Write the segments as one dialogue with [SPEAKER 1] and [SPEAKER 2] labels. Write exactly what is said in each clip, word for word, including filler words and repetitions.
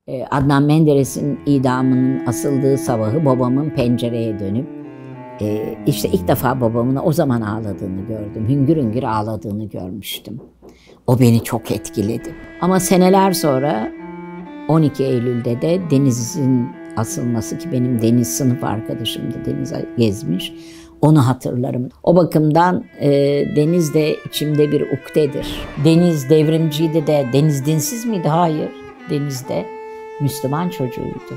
[SPEAKER 1] Ee, Adnan Menderes'in idamının asıldığı sabahı babamın pencereye dönüp e, işte ilk defa babamın o zaman ağladığını gördüm. Hüngür hüngür ağladığını görmüştüm. O beni çok etkiledi. Ama seneler sonra on iki Eylül'de de Deniz'in asılması, ki benim Deniz sınıf arkadaşımdı, Deniz Gezmiş. Onu hatırlarım. O bakımdan e, Deniz de içimde bir ukdedir. Deniz devrimciydi de Deniz dinsiz miydi? Hayır. Deniz de Müslüman çocuğuydu.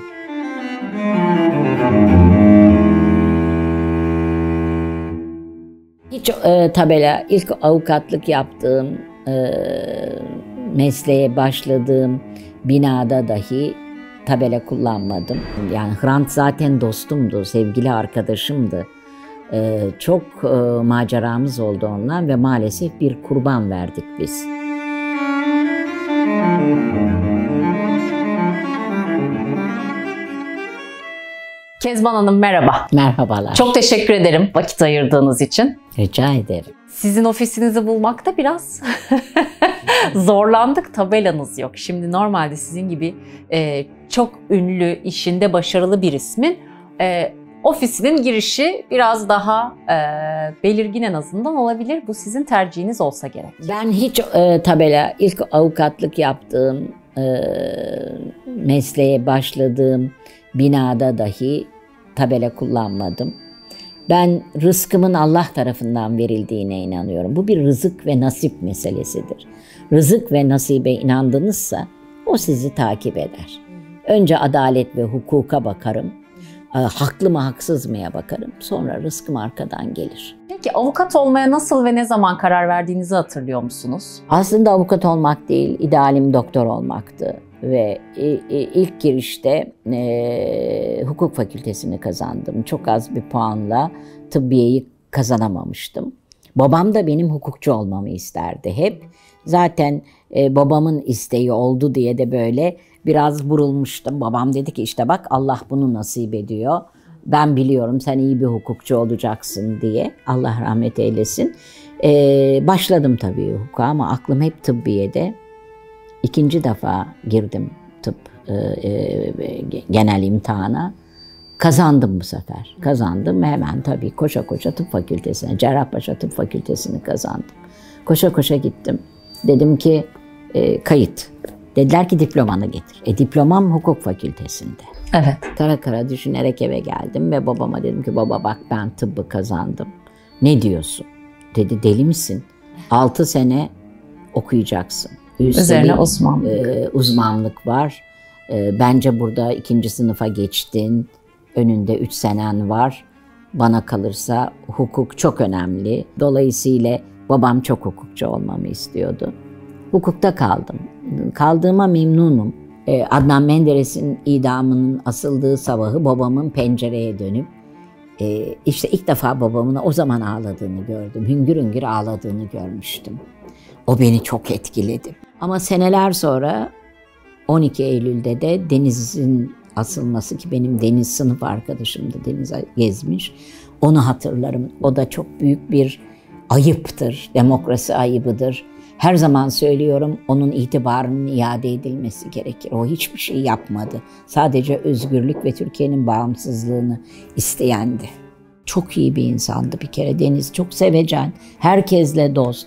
[SPEAKER 1] Hiç e, tabela, ilk avukatlık yaptığım, e, mesleğe başladığım binada dahi tabela kullanmadım. Yani Hrant zaten dostumdu, sevgili arkadaşımdı. Ee, çok e, maceramız oldu onunla ve maalesef bir kurban verdik biz.
[SPEAKER 2] Kezban Hanım merhaba.
[SPEAKER 1] Merhabalar.
[SPEAKER 2] Çok teşekkür ederim vakit ayırdığınız için.
[SPEAKER 1] Rica ederim.
[SPEAKER 2] Sizin ofisinizi bulmakta biraz zorlandık. Tabelanız yok. Şimdi normalde sizin gibi e, çok ünlü, işinde başarılı bir ismin e, ofisinin girişi biraz daha e, belirgin en azından olabilir. Bu sizin tercihiniz olsa gerek.
[SPEAKER 1] Ben hiç e, tabela, ilk avukatlık yaptığım, e, mesleğe başladığım binada dahi tabela kullanmadım. Ben rızkımın Allah tarafından verildiğine inanıyorum. Bu bir rızık ve nasip meselesidir. Rızık ve nasibe inandınızsa o sizi takip eder. Önce adalet ve hukuka bakarım. Haklı mı haksız mıya bakarım. Sonra rızkım arkadan gelir.
[SPEAKER 2] Peki avukat olmaya nasıl ve ne zaman karar verdiğinizi hatırlıyor musunuz?
[SPEAKER 1] Aslında avukat olmak değil, idealim doktor olmaktı. Ve ilk girişte e, hukuk fakültesini kazandım. Çok az bir puanla tıbbiyeyi kazanamamıştım. Babam da benim hukukçu olmamı isterdi hep. Zaten e, babamın isteği oldu diye de böyle biraz vurulmuştum. Babam dedi ki işte bak Allah bunu nasip ediyor. Ben biliyorum sen iyi bir hukukçu olacaksın diye. Allah rahmet eylesin. Ee, başladım tabii hukuka ama aklım hep tıbbiyede. İkinci defa girdim tıp e, e, genel imtihana. Kazandım bu sefer. Kazandım hemen tabii koşa koşa tıp fakültesine, Cerrahpaşa Tıp Fakültesini kazandım. Koşa koşa gittim. Dedim ki e, kayıt. Dediler ki diplomanı getir. E diplomam hukuk fakültesinde.
[SPEAKER 2] Evet.
[SPEAKER 1] Kara kara düşünerek eve geldim ve babama dedim ki baba bak ben tıbbı kazandım. Ne diyorsun? Dedi deli misin? Altı sene okuyacaksın. Üstelik,
[SPEAKER 2] üzerine uzmanlık.
[SPEAKER 1] E, uzmanlık var. E, bence burada ikinci sınıfa geçtin. Önünde üç senen var. Bana kalırsa hukuk çok önemli. Dolayısıyla babam çok hukukçu olmamı istiyordu. Hukukta kaldım. Kaldığıma memnunum. Ee, Adnan Menderes'in idamının asıldığı sabahı babamın pencereye dönüp e, işte ilk defa babamın o zaman ağladığını gördüm. Hüngür hüngür ağladığını görmüştüm. O beni çok etkiledi. Ama seneler sonra on iki Eylül'de de Deniz'in asılması, ki benim Deniz sınıf arkadaşımdı, Deniz Gezmiş. Onu hatırlarım. O da çok büyük bir ayıptır. Demokrasi ayıbıdır. Her zaman söylüyorum onun itibarının iade edilmesi gerekir. O hiçbir şey yapmadı. Sadece özgürlük ve Türkiye'nin bağımsızlığını isteyendi. Çok iyi bir insandı bir kere Deniz. Çok sevecen, herkesle dost.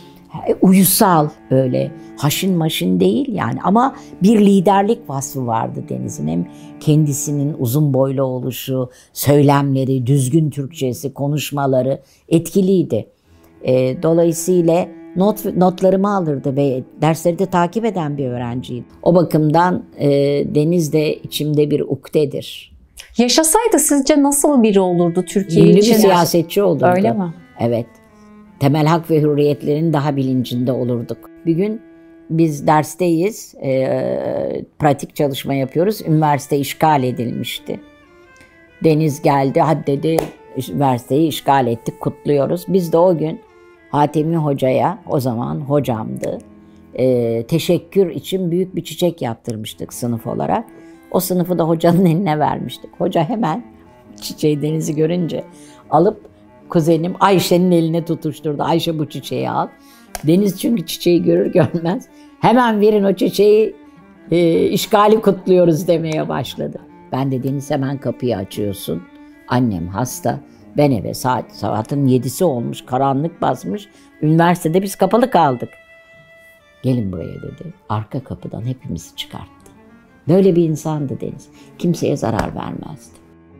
[SPEAKER 1] Uysal öyle haşin maşin değil yani ama bir liderlik vasfı vardı Deniz'in. Hem kendisinin uzun boylu oluşu, söylemleri, düzgün Türkçesi, konuşmaları etkiliydi. E, dolayısıyla Not, notlarımı alırdı ve dersleri de takip eden bir öğrenciydi. O bakımdan e, Deniz de içimde bir ukdedir.
[SPEAKER 2] Yaşasaydı sizce nasıl biri olurdu Türkiye
[SPEAKER 1] Ünlü
[SPEAKER 2] için?
[SPEAKER 1] bir siyasetçi olurdu.
[SPEAKER 2] Öyle mi?
[SPEAKER 1] Evet. Temel hak ve hürriyetlerin daha bilincinde olurduk. Bir gün biz dersteyiz, e, pratik çalışma yapıyoruz. Üniversite işgal edilmişti. Deniz geldi, hadi dedi üniversiteyi işgal ettik, kutluyoruz. Biz de o gün Hatemi Hoca'ya, o zaman hocamdı, e, teşekkür için büyük bir çiçek yaptırmıştık sınıf olarak. O sınıfı da hocanın eline vermiştik. Hoca hemen çiçeği Deniz'i görünce alıp kuzenim Ayşe'nin eline tutuşturdu. Ayşe bu çiçeği al. Deniz çünkü çiçeği görür görmez hemen verin o çiçeği e, işgali kutluyoruz demeye başladı. Ben de Deniz hemen kapıyı açıyorsun. Annem hasta. Ben eve saat saatin yedisi olmuş, karanlık basmış. Üniversitede biz kapalı kaldık. Gelin buraya dedi. Arka kapıdan hepimizi çıkarttı. Böyle bir insandı Deniz. Kimseye zarar vermezdi.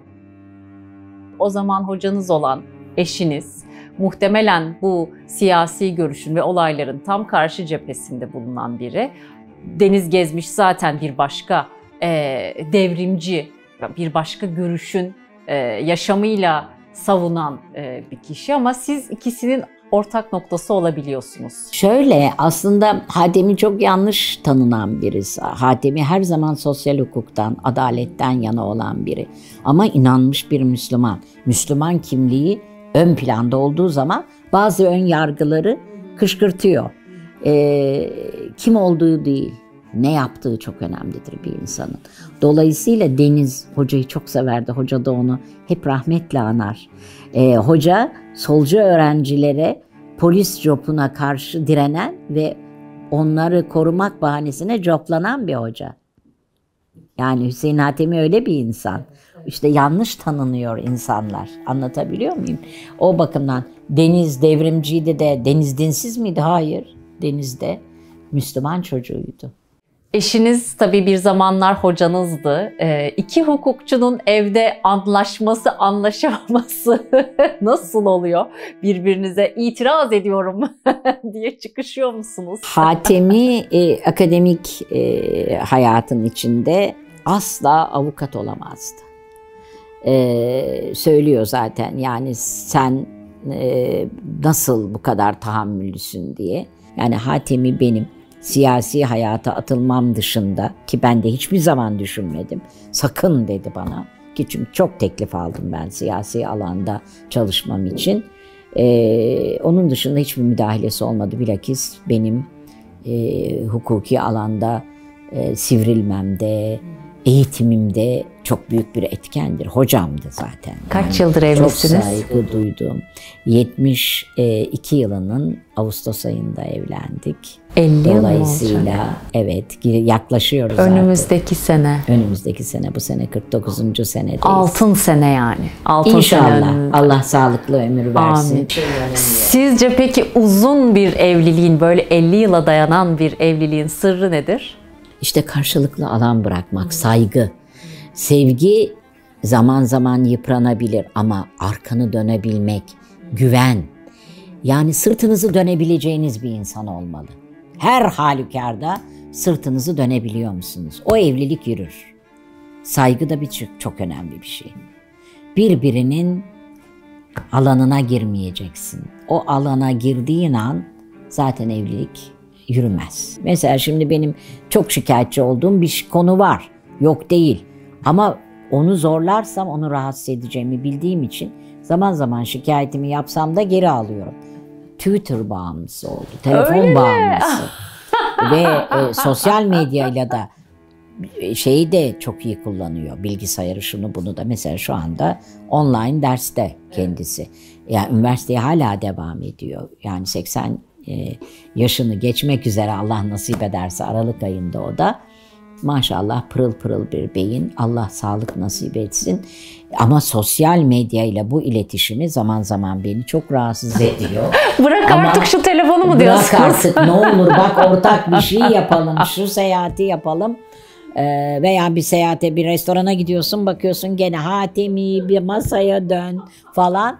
[SPEAKER 2] O zaman hocanız olan eşiniz muhtemelen bu siyasi görüşün ve olayların tam karşı cephesinde bulunan biri. Deniz Gezmiş zaten bir başka e, devrimci, bir başka görüşün e, yaşamıyla savunan e, bir kişi ama siz ikisinin ortak noktası olabiliyorsunuz.
[SPEAKER 1] Şöyle, aslında Hatem'i çok yanlış tanınan birisi. Hatem'i her zaman sosyal hukuktan, adaletten yana olan biri. Ama inanmış bir Müslüman. Müslüman kimliği ön planda olduğu zaman bazı ön yargıları kışkırtıyor. Ee, kim olduğu değil, ne yaptığı çok önemlidir bir insanın. Dolayısıyla Deniz hocayı çok severdi. Hoca da onu hep rahmetle anar. Ee, hoca solcu öğrencilere polis copuna karşı direnen ve onları korumak bahanesine coplanan bir hoca. Yani Hüseyin Hatemi öyle bir insan. İşte yanlış tanınıyor insanlar. Anlatabiliyor muyum? O bakımdan Deniz devrimciydi de Deniz dinsiz miydi? Hayır. Deniz de Müslüman çocuğuydu.
[SPEAKER 2] Eşiniz tabii bir zamanlar hocanızdı. E, iki hukukçunun evde anlaşması, anlaşamaması nasıl oluyor? Birbirinize itiraz ediyorum diye çıkışıyor musunuz?
[SPEAKER 1] Hatemi e, akademik e, hayatın içinde asla avukat olamazdı. E, söylüyor zaten, yani sen e, nasıl bu kadar tahammüllüsün diye. Yani Hatemi benim siyasi hayata atılmam dışında, ki ben de hiçbir zaman düşünmedim. Sakın dedi bana, ki çünkü çok teklif aldım ben siyasi alanda çalışmam için. Ee, onun dışında hiçbir müdahalesi olmadı. Bilakis benim e, hukuki alanda e, sivrilmemde, eğitimimde çok büyük bir etkendir. Hocamdı zaten.
[SPEAKER 2] Kaç
[SPEAKER 1] yani
[SPEAKER 2] yıldır evlisiniz?
[SPEAKER 1] Çok saygı duydum. yetmiş iki yılının Ağustos ayında evlendik.
[SPEAKER 2] elli yıl
[SPEAKER 1] Dolayısıyla evet, yaklaşıyoruz
[SPEAKER 2] önümüzdeki
[SPEAKER 1] zaten.
[SPEAKER 2] sene.
[SPEAKER 1] Önümüzdeki sene, bu sene kırk dokuzuncu senedeyiz.
[SPEAKER 2] Altın sene yani. Altın
[SPEAKER 1] İnşallah.
[SPEAKER 2] Sene.
[SPEAKER 1] Allah sağlıklı ömür versin.
[SPEAKER 2] Amin. Sizce peki uzun bir evliliğin, böyle elli yıla dayanan bir evliliğin sırrı nedir?
[SPEAKER 1] İşte karşılıklı alan bırakmak, saygı. Sevgi zaman zaman yıpranabilir ama arkanı dönebilmek, güven. Yani sırtınızı dönebileceğiniz bir insan olmalı. Her halükarda sırtınızı dönebiliyor musunuz? O evlilik yürür. Saygı da bir çok, çok önemli bir şey. Birbirinin alanına girmeyeceksin. O alana girdiğin an zaten evlilik yürümez. Mesela şimdi benim çok şikayetçi olduğum bir konu var. Yok değil. Ama onu zorlarsam onu rahatsız edeceğimi bildiğim için zaman zaman şikayetimi yapsam da geri alıyorum. Twitter bağımlısı oldu. Telefon
[SPEAKER 2] Öyle
[SPEAKER 1] bağımlısı. Ve e, sosyal medyayla da şeyi de çok iyi kullanıyor. Bilgisayarı, şunu bunu da. Mesela şu anda online derste kendisi. Yani üniversiteye hala devam ediyor. Yani seksen e, yaşını geçmek üzere, Allah nasip ederse Aralık ayında o da. Maşallah pırıl pırıl bir beyin. Allah sağlık nasip etsin. Ama sosyal medyayla bu iletişimi zaman zaman beni çok rahatsız ediyor.
[SPEAKER 2] Bırak
[SPEAKER 1] Ama
[SPEAKER 2] artık şu telefonu mu diyorsunuz?
[SPEAKER 1] Bırak artık, ne olur bak, ortak bir şey yapalım. Şu seyahati yapalım. Ee, veya bir seyahate, bir restorana gidiyorsun, bakıyorsun gene Hatemi, bir masaya dön falan.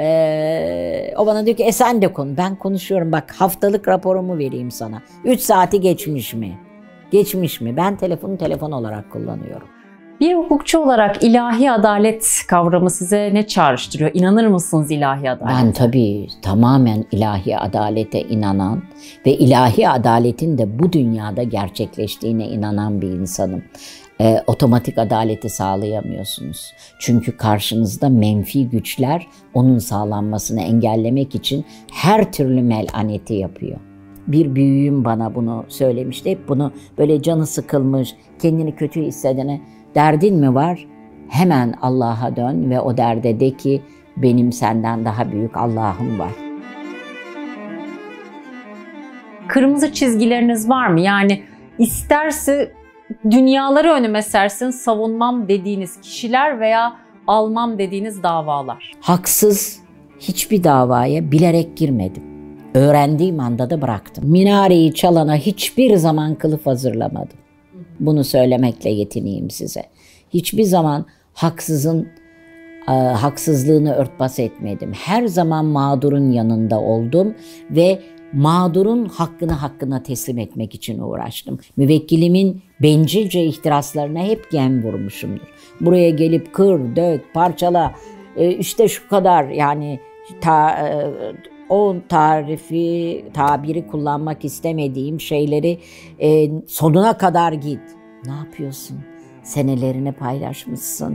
[SPEAKER 1] Ee, o bana diyor ki e sen de konu. Ben konuşuyorum, bak haftalık raporumu vereyim sana. üç saati geçmiş mi? Geçmiş mi? Ben telefonu telefon olarak kullanıyorum.
[SPEAKER 2] Bir hukukçu olarak ilahi adalet kavramı size ne çağrıştırıyor? İnanır mısınız ilahi adalete?
[SPEAKER 1] Ben tabii tamamen ilahi adalete inanan ve ilahi adaletin de bu dünyada gerçekleştiğine inanan bir insanım. Ee, otomatik adaleti sağlayamıyorsunuz. Çünkü karşınızda menfi güçler onun sağlanmasını engellemek için her türlü melaneti yapıyor. Bir büyüğüm bana bunu söylemişti. Hep bunu böyle canı sıkılmış, kendini kötü hissedene, derdin mi var? Hemen Allah'a dön ve o derde de ki benim senden daha büyük Allah'ım var.
[SPEAKER 2] Kırmızı çizgileriniz var mı? Yani isterse dünyaları önüme sersin savunmam dediğiniz kişiler veya almam dediğiniz davalar.
[SPEAKER 1] Haksız hiçbir davaya bilerek girmedim. Öğrendiğim anda da bıraktım. Minareyi çalana hiçbir zaman kılıf hazırlamadım. Bunu söylemekle yetineyim size. Hiçbir zaman haksızın e, haksızlığını örtbas etmedim. Her zaman mağdurun yanında oldum ve mağdurun hakkını hakkına teslim etmek için uğraştım. Müvekkilimin bencilce ihtiraslarına hep gem vurmuşumdur. Buraya gelip kır, dök, parçala, e, işte şu kadar yani ta, e, o tarifi, tabiri kullanmak istemediğim şeyleri e, sonuna kadar git. Ne yapıyorsun? Senelerini paylaşmışsın.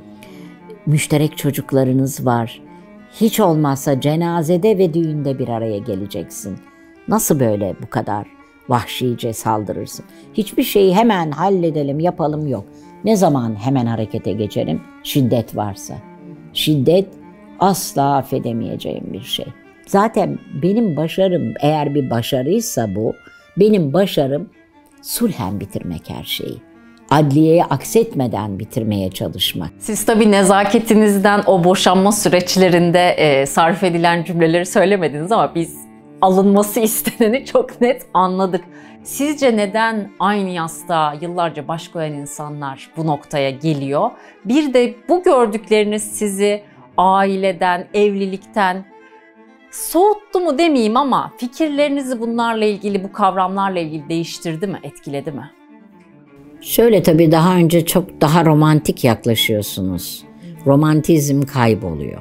[SPEAKER 1] Müşterek çocuklarınız var. Hiç olmazsa cenazede ve düğünde bir araya geleceksin. Nasıl böyle bu kadar vahşice saldırırsın? Hiçbir şeyi hemen halledelim, yapalım yok. Ne zaman hemen harekete geçerim? Şiddet varsa. Şiddet asla affedemeyeceğim bir şey. Zaten benim başarım, eğer bir başarıysa bu, benim başarım sulhen bitirmek her şeyi. Adliyeye aksetmeden bitirmeye çalışmak.
[SPEAKER 2] Siz tabii nezaketinizden o boşanma süreçlerinde e, sarf edilen cümleleri söylemediniz ama biz alınması isteneni çok net anladık. Sizce neden aynı yastığa yıllarca baş koyan insanlar bu noktaya geliyor? Bir de bu gördükleriniz sizi aileden, evlilikten soğuttu mu demeyeyim ama fikirlerinizi bunlarla ilgili, bu kavramlarla ilgili değiştirdi mi, etkiledi mi?
[SPEAKER 1] Şöyle tabii daha önce çok daha romantik yaklaşıyorsunuz. Romantizm kayboluyor.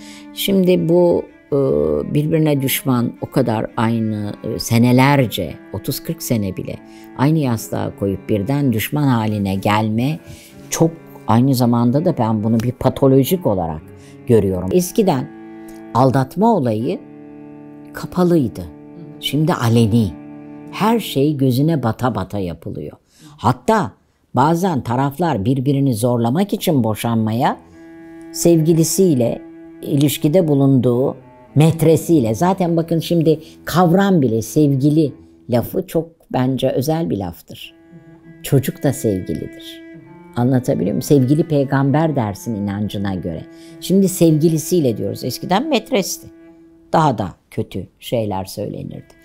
[SPEAKER 1] Şimdi bu birbirine düşman o kadar aynı senelerce, otuz kırk sene bile aynı yastığa koyup birden düşman haline gelme çok, aynı zamanda da ben bunu bir patolojik olarak görüyorum. Eskiden aldatma olayı kapalıydı. Şimdi aleni. Her şey gözüne bata bata yapılıyor. Hatta bazen taraflar birbirini zorlamak için boşanmaya sevgilisiyle ilişkide bulunduğu metresiyle, zaten bakın şimdi kavram bile sevgili lafı çok bence özel bir laftır. Çocuk da sevgilidir. Anlatabiliyor muyum? Sevgili peygamber dersin inancına göre. Şimdi sevgilisiyle diyoruz. Eskiden metresti. Daha da kötü şeyler söylenirdi.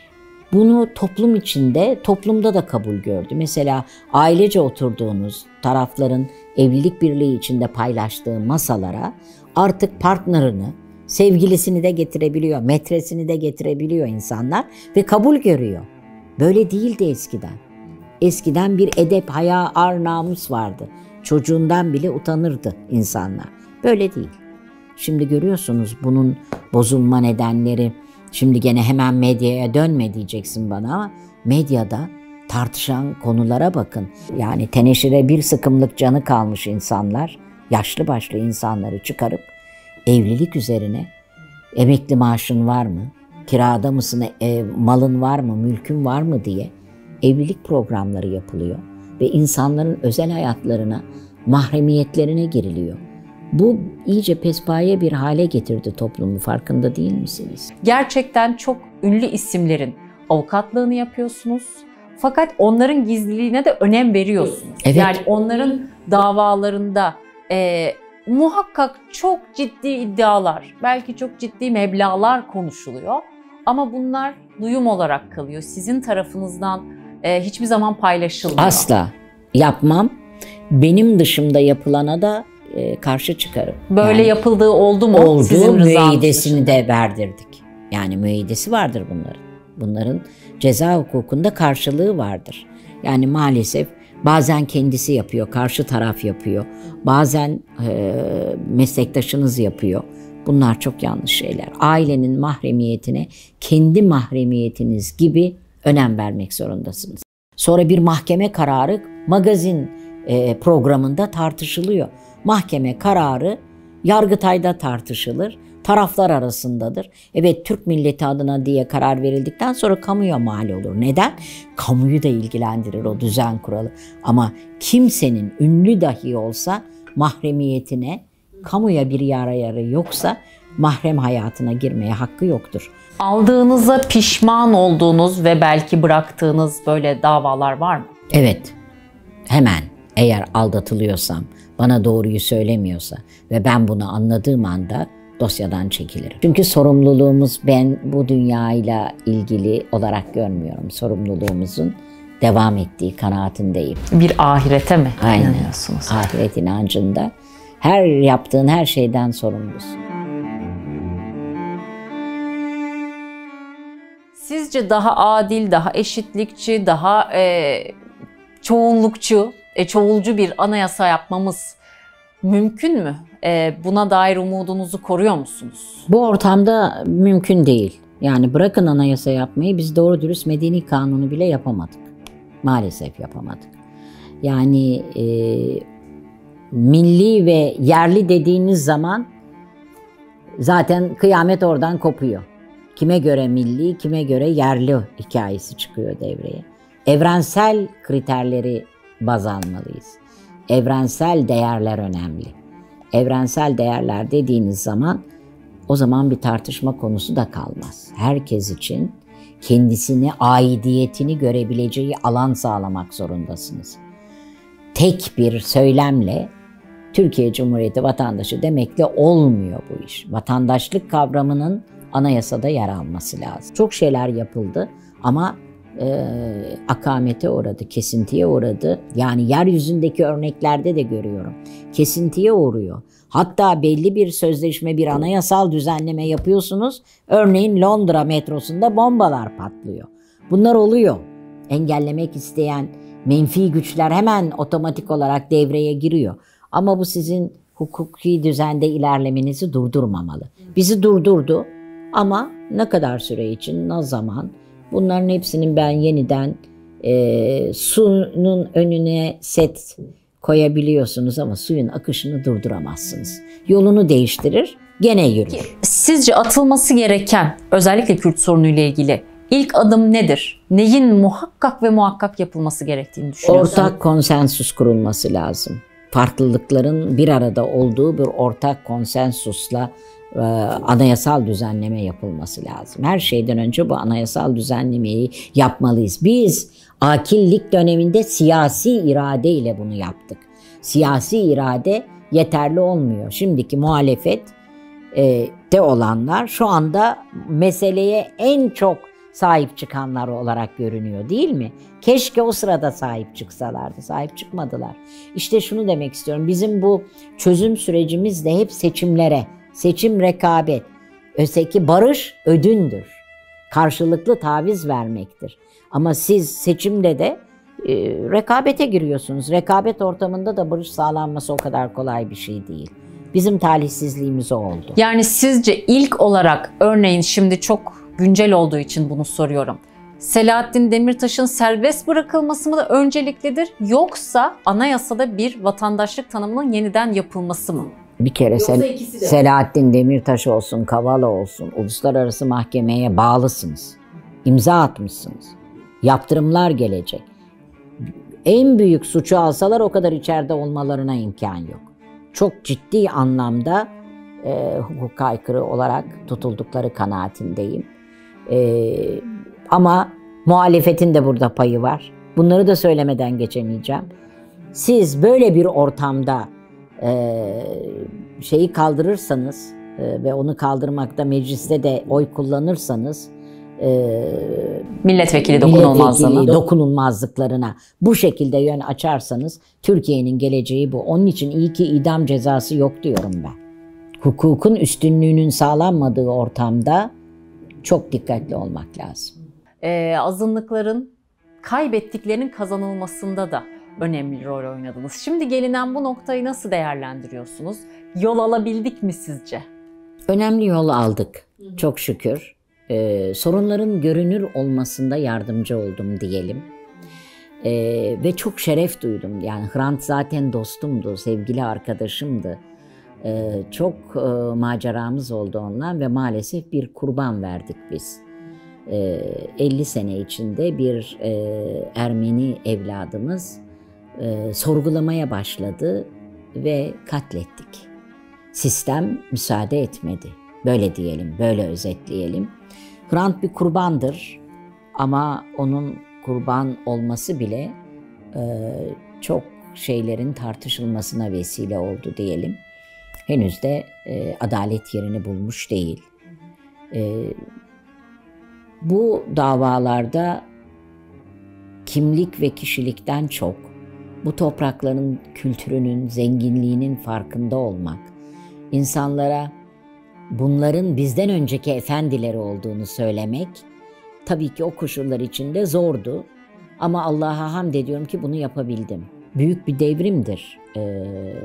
[SPEAKER 1] Bunu toplum içinde, toplumda da kabul gördü. Mesela ailece oturduğunuz tarafların evlilik birliği içinde paylaştığı masalara artık partnerini, sevgilisini de getirebiliyor, metresini de getirebiliyor insanlar ve kabul görüyor. Böyle değildi eskiden. Eskiden bir edep, haya, ar, namus vardı. Çocuğundan bile utanırdı insanlar. Böyle değil. Şimdi görüyorsunuz bunun bozulma nedenleri. Şimdi gene hemen medyaya dönme diyeceksin bana ama medyada tartışan konulara bakın. Yani teneşire bir sıkımlık canı kalmış insanlar, yaşlı başlı insanları çıkarıp evlilik üzerine emekli maaşın var mı, kirada mısın, e, malın var mı, mülkün var mı diye evlilik programları yapılıyor ve insanların özel hayatlarına, mahremiyetlerine giriliyor. Bu iyice pespaye bir hale getirdi toplumu, farkında değil misiniz?
[SPEAKER 2] Gerçekten çok ünlü isimlerin avukatlığını yapıyorsunuz. Fakat onların gizliliğine de önem veriyorsunuz.
[SPEAKER 1] Evet.
[SPEAKER 2] Yani onların davalarında e, muhakkak çok ciddi iddialar, belki çok ciddi meblağlar konuşuluyor. Ama bunlar duyum olarak kalıyor. Sizin tarafınızdan e, hiçbir zaman paylaşılmıyor.
[SPEAKER 1] Asla yapmam. Benim dışımda yapılana da e, karşı çıkarım.
[SPEAKER 2] Böyle
[SPEAKER 1] yani,
[SPEAKER 2] yapıldığı oldu mu?
[SPEAKER 1] Oldu,
[SPEAKER 2] sizin
[SPEAKER 1] müeyyidesini de verdirdik. Yani müeyyidesi vardır bunların. Bunların ceza hukukunda karşılığı vardır. Yani maalesef bazen kendisi yapıyor, karşı taraf yapıyor. Bazen e, meslektaşınız yapıyor. Bunlar çok yanlış şeyler. Ailenin mahremiyetine kendi mahremiyetiniz gibi önem vermek zorundasınız. Sonra bir mahkeme kararı magazin e, programında tartışılıyor. Mahkeme kararı Yargıtay'da tartışılır. Taraflar arasındadır. Evet, Türk milleti adına diye karar verildikten sonra kamuya mal olur. Neden? Kamuyu da ilgilendirir o düzen kuralı. Ama kimsenin ünlü dahi olsa mahremiyetine, kamuya bir yararı yoksa mahrem hayatına girmeye hakkı yoktur.
[SPEAKER 2] Aldığınıza pişman olduğunuz ve belki bıraktığınız böyle davalar var mı?
[SPEAKER 1] Evet. hemen eğer aldatılıyorsam, bana doğruyu söylemiyorsa ve ben bunu anladığım anda dosyadan çekilirim. Çünkü sorumluluğumuz, ben bu dünyayla ilgili olarak görmüyorum. Sorumluluğumuzun devam ettiği kanaatindeyim.
[SPEAKER 2] Bir ahirete mi
[SPEAKER 1] Aynen.
[SPEAKER 2] inanıyorsunuz?
[SPEAKER 1] Ahiret inancında her yaptığın her şeyden sorumlusun.
[SPEAKER 2] Sizce daha adil, daha eşitlikçi, daha e, çoğunlukçu, e, çoğulcu bir anayasa yapmamız mümkün mü? E, buna dair umudunuzu koruyor musunuz?
[SPEAKER 1] Bu ortamda mümkün değil. Yani bırakın anayasa yapmayı, biz doğru dürüst medeni kanunu bile yapamadık. Maalesef yapamadık. Yani e, milli ve yerli dediğiniz zaman zaten kıyamet oradan kopuyor. Kime göre milli, kime göre yerli hikayesi çıkıyor devreye. Evrensel kriterleri baz almalıyız. Evrensel değerler önemli. Evrensel değerler dediğiniz zaman o zaman bir tartışma konusu da kalmaz. Herkes için kendisini, aidiyetini görebileceği alan sağlamak zorundasınız. Tek bir söylemle Türkiye Cumhuriyeti vatandaşı demekle olmuyor bu iş. Vatandaşlık kavramının anayasada yer alması lazım. Çok şeyler yapıldı ama e, akamete uğradı, kesintiye uğradı. Yani yeryüzündeki örneklerde de görüyorum. Kesintiye uğruyor. Hatta belli bir sözleşme, bir anayasal düzenleme yapıyorsunuz. Örneğin Londra metrosunda bombalar patlıyor. Bunlar oluyor. Engellemek isteyen menfi güçler hemen otomatik olarak devreye giriyor. Ama bu sizin hukuki düzende ilerlemenizi durdurmamalı. Bizi durdurdu ama ne kadar süre için, ne zaman? Bunların hepsinin ben yeniden e, suyun önüne set koyabiliyorsunuz ama suyun akışını durduramazsınız. Yolunu değiştirir, gene yürür.
[SPEAKER 2] Sizce atılması gereken, özellikle Kürt sorunuyla ilgili ilk adım nedir? Neyin muhakkak ve muhakkak yapılması gerektiğini düşünüyorsunuz?
[SPEAKER 1] Ortak konsensus kurulması lazım. Farklılıkların bir arada olduğu bir ortak konsensusla e, anayasal düzenleme yapılması lazım. Her şeyden önce bu anayasal düzenlemeyi yapmalıyız. Biz akillik döneminde siyasi irade ile bunu yaptık. Siyasi irade yeterli olmuyor. Şimdiki muhalefet e, de olanlar şu anda meseleye en çok sahip çıkanlar olarak görünüyor, değil mi? Keşke o sırada sahip çıksalardı. Sahip çıkmadılar. İşte şunu demek istiyorum. Bizim bu çözüm sürecimiz de hep seçimlere, seçim rekabet. Öteki barış ödündür. Karşılıklı taviz vermektir. Ama siz seçimde de e, rekabete giriyorsunuz. Rekabet ortamında da barış sağlanması o kadar kolay bir şey değil. Bizim talihsizliğimiz o oldu.
[SPEAKER 2] Yani sizce ilk olarak, örneğin şimdi çok güncel olduğu için bunu soruyorum. Selahattin Demirtaş'ın serbest bırakılması mı da önceliklidir, yoksa anayasada bir vatandaşlık tanımının yeniden yapılması mı?
[SPEAKER 1] Bir kere Sel- Selahattin Demirtaş olsun, Kavala olsun, uluslararası mahkemeye bağlısınız. İmza atmışsınız. Yaptırımlar gelecek. En büyük suçu alsalar o kadar içeride olmalarına imkan yok. Çok ciddi anlamda e, hukuka aykırı olarak tutuldukları kanaatindeyim. E, ama muhalefetin de burada payı var. Bunları da söylemeden geçemeyeceğim. Siz böyle bir ortamda e, şeyi kaldırırsanız e, ve onu kaldırmakta mecliste de oy kullanırsanız e,
[SPEAKER 2] milletvekili dokunulmazlığına.
[SPEAKER 1] Milletvekili dokunulmazlıklarına bu şekilde yön açarsanız Türkiye'nin geleceği bu. Onun için iyi ki idam cezası yok diyorum ben. Hukukun üstünlüğünün sağlanmadığı ortamda çok dikkatli olmak lazım.
[SPEAKER 2] Ee, azınlıkların kaybettiklerinin kazanılmasında da önemli rol oynadınız. Şimdi gelinen bu noktayı nasıl değerlendiriyorsunuz? Yol alabildik mi sizce?
[SPEAKER 1] Önemli yol aldık. Çok şükür. Ee, sorunların görünür olmasında yardımcı oldum diyelim. Ee, ve çok şeref duydum. Yani Hrant zaten dostumdu, sevgili arkadaşımdı. Ee, çok e, maceramız oldu onunla ve maalesef bir kurban verdik biz. Ee, elli sene içinde bir e, Ermeni evladımız e, sorgulamaya başladı ve katlettik. Sistem müsaade etmedi. Böyle diyelim, böyle özetleyelim. Hrant bir kurbandır ama onun kurban olması bile e, çok şeylerin tartışılmasına vesile oldu diyelim. Henüz de e, adalet yerini bulmuş değil. E, bu davalarda kimlik ve kişilikten çok bu toprakların kültürünün, zenginliğinin farkında olmak, insanlara bunların bizden önceki efendileri olduğunu söylemek tabii ki o koşullar içinde zordu. Ama Allah'a hamd ediyorum ki bunu yapabildim. Büyük bir devrimdir. Ee,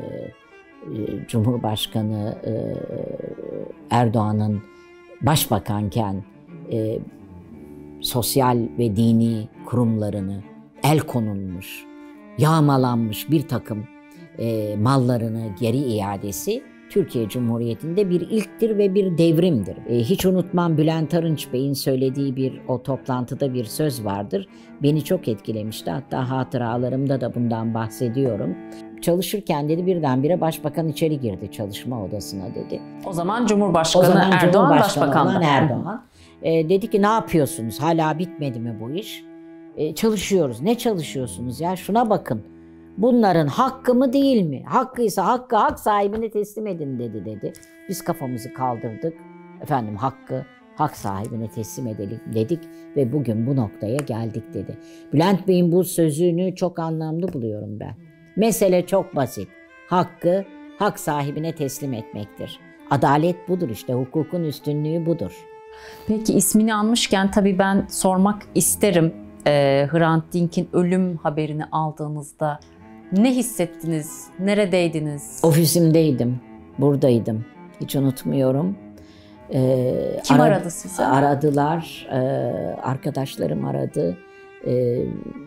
[SPEAKER 1] Cumhurbaşkanı e, Erdoğan'ın başbakanken e, sosyal ve dini kurumlarını el konulmuş, yağmalanmış bir takım e, mallarını geri iadesi Türkiye Cumhuriyeti'nde bir ilktir ve bir devrimdir. E, hiç unutmam, Bülent Arınç Bey'in söylediği bir o toplantıda bir söz vardır. Beni çok etkilemişti. Hatta hatıralarımda da bundan bahsediyorum. Çalışırken dedi birdenbire başbakan içeri girdi çalışma odasına dedi.
[SPEAKER 2] O zaman Cumhurbaşkanı
[SPEAKER 1] o zaman
[SPEAKER 2] Erdoğan
[SPEAKER 1] Cumhurbaşkanı
[SPEAKER 2] başbakandı.
[SPEAKER 1] olan Erdoğan. E, dedi ki ne yapıyorsunuz? Hala bitmedi mi bu iş? E, çalışıyoruz. Ne çalışıyorsunuz ya? Şuna bakın. Bunların hakkı mı değil mi? Hakkıysa hakkı hak sahibine teslim edin dedi dedi. Biz kafamızı kaldırdık. Efendim hakkı hak sahibine teslim edelim dedik ve bugün bu noktaya geldik dedi. Bülent Bey'in bu sözünü çok anlamlı buluyorum ben. Mesele çok basit. Hakkı hak sahibine teslim etmektir. Adalet budur işte. Hukukun üstünlüğü budur.
[SPEAKER 2] Peki ismini anmışken tabii ben sormak isterim. Ee, Hrant Dink'in ölüm haberini aldığınızda ne hissettiniz? Neredeydiniz?
[SPEAKER 1] Ofisimdeydim. Buradaydım. Hiç unutmuyorum. Ee,
[SPEAKER 2] Kim
[SPEAKER 1] ara-
[SPEAKER 2] aradı sizi?
[SPEAKER 1] Aradılar. Ee, arkadaşlarım aradı. Ee,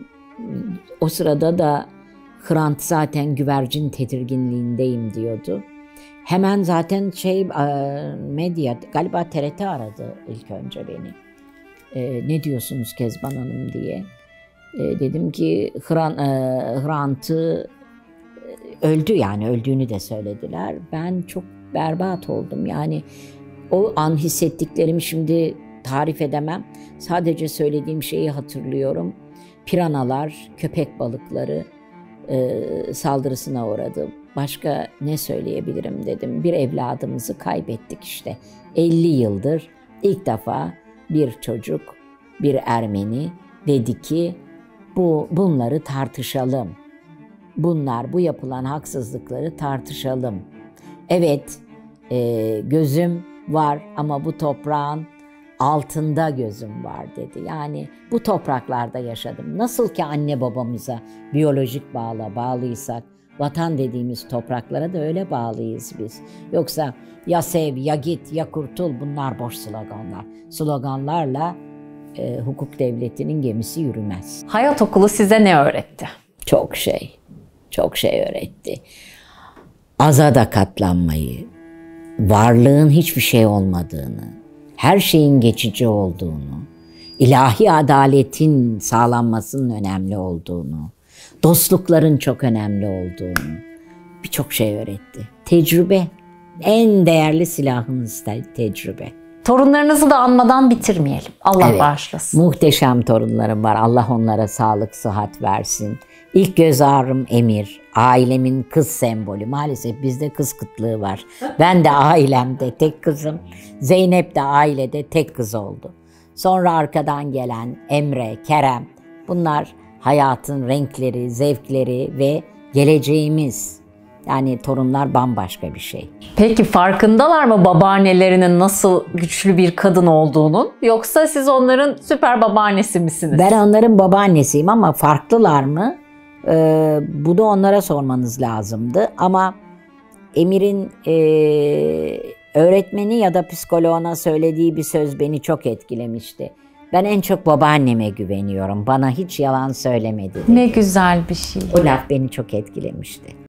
[SPEAKER 1] o sırada da Hrant zaten güvercin tedirginliğindeyim diyordu. Hemen zaten şey medya, galiba T R T aradı ilk önce beni. Ee, ne diyorsunuz Kezban Hanım diye. Ee, dedim ki Hrant, e, Hrant'ı öldü, yani öldüğünü de söylediler. Ben çok berbat oldum. Yani o an hissettiklerimi şimdi tarif edemem. Sadece söylediğim şeyi hatırlıyorum. Piranalar, köpek balıkları e, saldırısına uğradı. Başka ne söyleyebilirim dedim. Bir evladımızı kaybettik işte. elli yıldır ilk defa bir çocuk, bir Ermeni dedi ki bu bunları tartışalım. Bunlar, bu yapılan haksızlıkları tartışalım. Evet, e, gözüm var ama bu toprağın altında gözüm var dedi. Yani bu topraklarda yaşadım. Nasıl ki anne babamıza biyolojik bağla bağlıysak, vatan dediğimiz topraklara da öyle bağlıyız biz. Yoksa ya sev, ya git, ya kurtul, bunlar boş sloganlar. Sloganlarla e, hukuk devletinin gemisi yürümez.
[SPEAKER 2] Hayat okulu size ne öğretti?
[SPEAKER 1] Çok şey, çok şey öğretti. Aza da katlanmayı, varlığın hiçbir şey olmadığını, her şeyin geçici olduğunu, ilahi adaletin sağlanmasının önemli olduğunu, dostlukların çok önemli olduğunu birçok şey öğretti. Tecrübe, en değerli silahımız te- tecrübe.
[SPEAKER 2] Torunlarınızı da anmadan bitirmeyelim. Allah
[SPEAKER 1] Evet,
[SPEAKER 2] bağışlasın.
[SPEAKER 1] muhteşem torunlarım var. Allah onlara sağlık, sıhhat versin. İlk göz ağrım Emir, ailemin kız sembolü. Maalesef bizde kız kıtlığı var. Ben de ailemde tek kızım. Zeynep de ailede tek kız oldu. Sonra arkadan gelen Emre, Kerem. Bunlar hayatın renkleri, zevkleri ve geleceğimiz. Yani torunlar bambaşka bir şey.
[SPEAKER 2] Peki farkındalar mı babaannelerinin nasıl güçlü bir kadın olduğunun? Yoksa siz onların süper babaannesi misiniz?
[SPEAKER 1] Ben onların babaannesiyim ama farklılar mı? Ee, bu da onlara sormanız lazımdı. Ama Emir'in e, öğretmeni ya da psikoloğuna söylediği bir söz beni çok etkilemişti. Ben en çok babaanneme güveniyorum. Bana hiç yalan söylemedi dedi.
[SPEAKER 2] Ne güzel bir şey.
[SPEAKER 1] O laf beni çok etkilemişti.